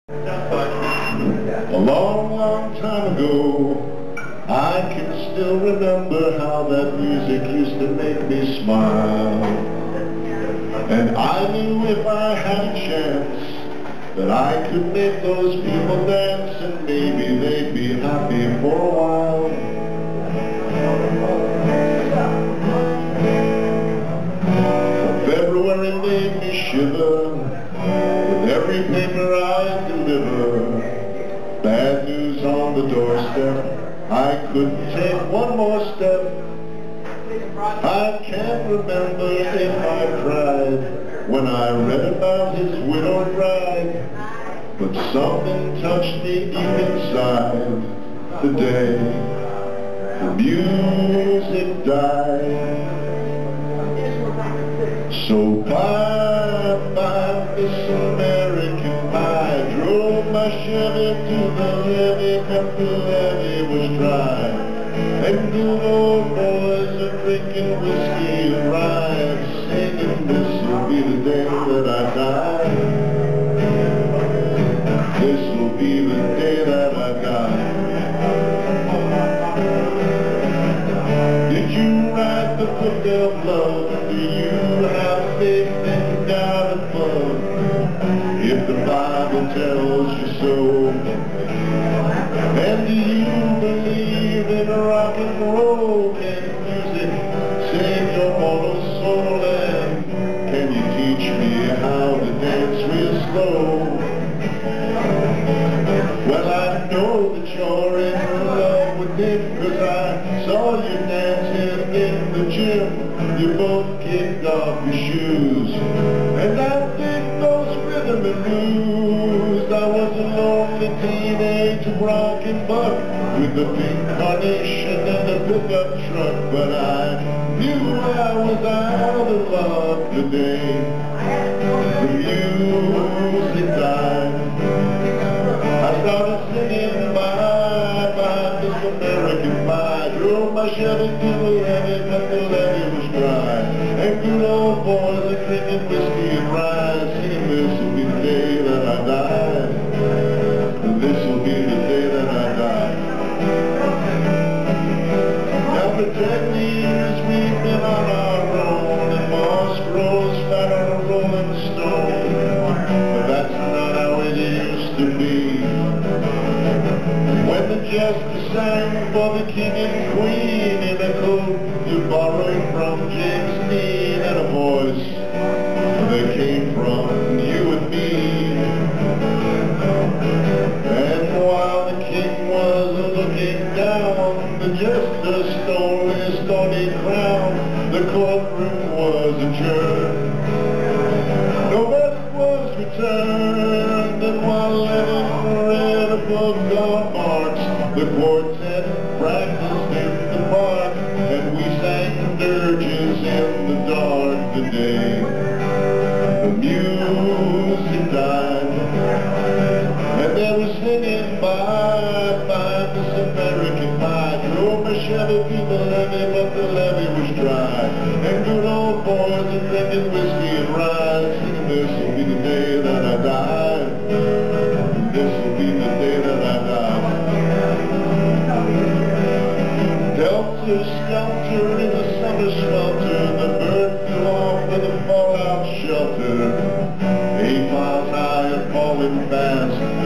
A long, long time ago, I can still remember how that music used to make me smile. And I knew if I had a chance that I could make those people dance, and maybe they'd be happy for a while. February made me shiver with every paper I deliver. Bad news on the doorstep, I couldn't take one more step. I can't remember if I cried when I read about his widowed bride, but something touched me deep inside the day the music died. So bye-bye, Miss American Pie. Drove my Chevy to the levee, but the levee was dry. And good old boys are drinking whiskey and rye, singing, this'll be the day that I die. This'll be the day that I die. Did you write the book of love? Do you have faith in God above? If the Bible tells you so. And do you believe in rock and roll? Can music save your mortal soul? And can you teach me how to dance real slow? Well, I know that you're in love with him, 'cause I saw you dancing in the gym. You both kicked off your shoes, and I think those rhythm and blues. I was a lonely teenage rockin' buck with a pink carnation and a pickup truck, but I knew I was out of love today. The music died. I started singing bye-bye, Miss American Pie. Drove my Chevy to the levee, but the levee was dry. And good old boys are drinking whiskey and rye, singing, this'll be the day that I die. This'll be the day that I die. Now for 10 years we've been on our own, and moss grows fat on a rolling stone. But that's not how it used to be. When the jester sang for the king and queen in a coat you borrowed from James Dean, and a voice that came from you and me. And while the king was looking down, the jester stole his thorny crown. The courtroom was adjourned, no verdict was returned, and while Lennon read above God marks, the quartet practiced in the park, and we sang dirges in the dark the day the music died. And they were singing bye-bye, Miss American Pie. Drove my Chevy to the levee, but the levee was dry. And good old boys are drinking whiskey and rye, singing, this'll be the day that I die. This'll be the day that I die. Helter-skelter in the summer swelter, the bird flew off with a fallout shelter. 8 miles high and falling fast.